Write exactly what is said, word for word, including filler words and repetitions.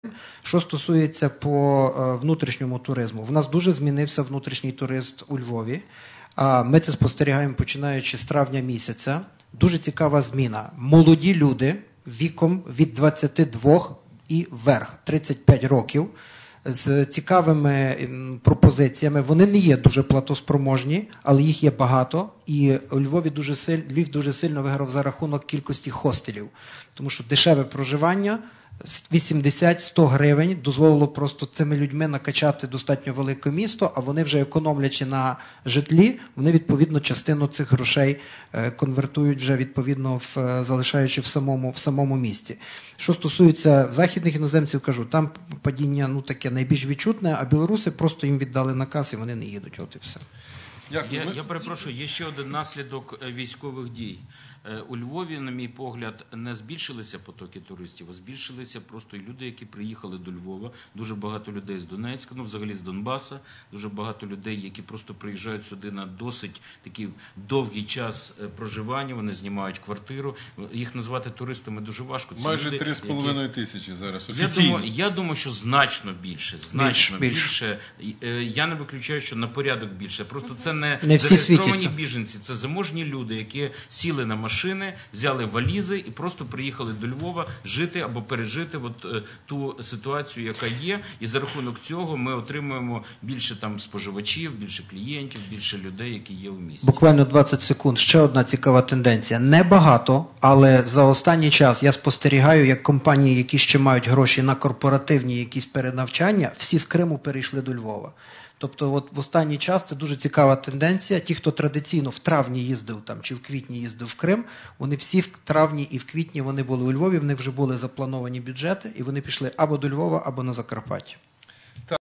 Що стосується по внутрішньому туризму, в нас дуже змінився внутрішній турист у Львові. Ми це спостерігаємо починаючи з травня місяця. Дуже цікава зміна. Молоді люди віком від двадцяти двох і вверх, тридцять п'ять років, з цікавими пропозиціями. Вони не є дуже платоспроможні, але їх є багато. І у Львові дуже сильно, Львів дуже сильно виграв за рахунок кількості хостелів. Тому що дешеве проживання, вісімдесят-сто гривень дозволило просто цими людьми накачати достатньо велике місто, а вони вже економлячи на житлі, вони відповідно частину цих грошей конвертують вже відповідно, в, залишаючи в самому, в самому місті. Що стосується західних іноземців, кажу, там падіння ну, таке найбільш відчутне, а білоруси просто їм віддали наказ і вони не їдуть, от і все. Я, я перепрошую, є ще один наслідок військових дій. У Львові, на мій погляд, не збільшилися потоки туристів, а збільшилися просто і люди, які приїхали до Львова. Дуже багато людей з Донецька, ну взагалі з Донбаса, дуже багато людей, які просто приїжджають сюди на досить такий довгий час проживання, вони знімають квартиру. Їх назвати туристами дуже важко. Це майже люди, три з половиною які... тисячі зараз Я офіційно. думаю, я думаю, що значно більше, значно більше. більше. Я не виключаю, що на порядок більше. Просто це не, не всі зареєстровані світяться. біженці, це заможні люди, які сіли на машини, взяли валізи і просто приїхали до Львова жити або пережити от, е, ту ситуацію, яка є. І за рахунок цього ми отримуємо більше там споживачів, більше клієнтів, більше людей, які є в місті. Буквально двадцять секунд. Ще одна цікава тенденція. Небагато, але за останній час я спостерігаю, як компанії, які ще мають гроші на корпоративні якісь перенавчання, всі з Криму перейшли до Львова. Тобто от в останній час це дуже цікава тенденція. Ті, хто традиційно в травні їздив там, чи в квітні їздив в Крим, вони всі в травні і в квітні вони були у Львові, в них вже були заплановані бюджети, і вони пішли або до Львова, або на Закарпаття.